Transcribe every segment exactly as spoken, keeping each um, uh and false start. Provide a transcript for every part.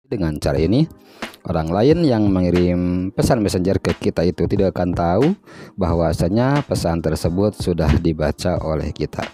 Dengan cara ini, orang lain yang mengirim pesan messenger ke kita itu tidak akan tahu bahwasanya pesan tersebut sudah dibaca oleh kita.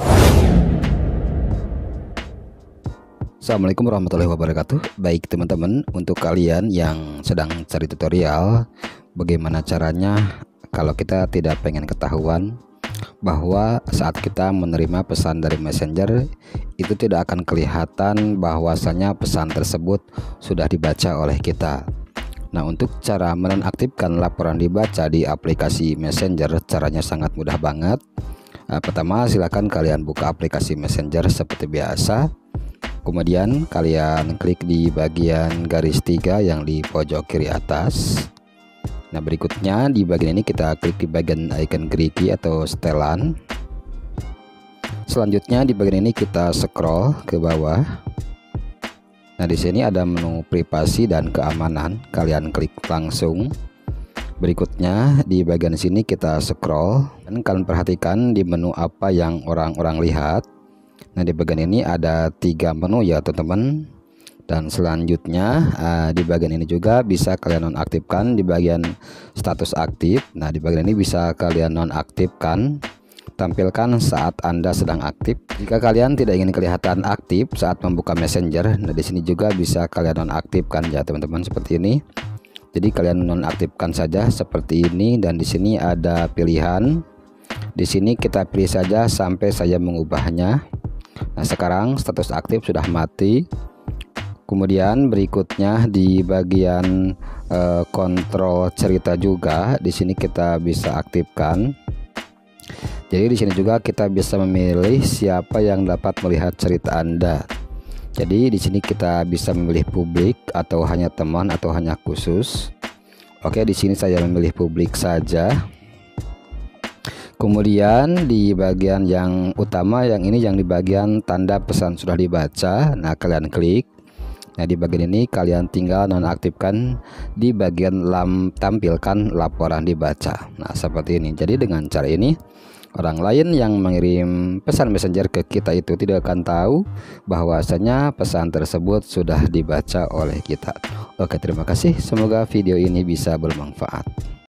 Assalamualaikum warahmatullahi wabarakatuh. Baik teman-teman, untuk kalian yang sedang cari tutorial bagaimana caranya kalau kita tidak pengen ketahuan bahwa saat kita menerima pesan dari messenger itu tidak akan kelihatan bahwasanya pesan tersebut sudah dibaca oleh kita. Nah, untuk cara menonaktifkan laporan dibaca di aplikasi messenger, caranya sangat mudah banget. Nah, pertama silakan kalian buka aplikasi messenger seperti biasa, kemudian kalian klik di bagian garis tiga yang di pojok kiri atas. Nah, berikutnya di bagian ini kita klik di bagian icon gerigi atau setelan. Selanjutnya di bagian ini kita scroll ke bawah. Nah, di sini ada menu privasi dan keamanan, kalian klik langsung. Berikutnya di bagian sini kita scroll dan kalian perhatikan di menu apa yang orang-orang lihat. Nah, di bagian ini ada tiga menu ya teman-teman. Dan selanjutnya uh, di bagian ini juga bisa kalian nonaktifkan di bagian status aktif. Nah, di bagian ini bisa kalian nonaktifkan, tampilkan saat Anda sedang aktif. Jika kalian tidak ingin kelihatan aktif saat membuka messenger, nah di sini juga bisa kalian nonaktifkan ya teman-teman, seperti ini. Jadi kalian nonaktifkan saja seperti ini, dan di sini ada pilihan. Di sini kita pilih saja sampai saya mengubahnya. Nah, sekarang status aktif sudah mati. Kemudian berikutnya di bagian eh, kontrol cerita juga di sini kita bisa aktifkan. Jadi di sini juga kita bisa memilih siapa yang dapat melihat cerita Anda. Jadi di sini kita bisa memilih publik atau hanya teman atau hanya khusus. Oke, di sini saya memilih publik saja. Kemudian di bagian yang utama yang ini yang di bagian tanda pesan sudah dibaca. Nah, kalian klik. Nah, di bagian ini kalian tinggal nonaktifkan di bagian lam tampilkan laporan dibaca. Nah, seperti ini. Jadi dengan cara ini orang lain yang mengirim pesan messenger ke kita itu tidak akan tahu bahwasanya pesan tersebut sudah dibaca oleh kita. Oke, terima kasih. Semoga video ini bisa bermanfaat.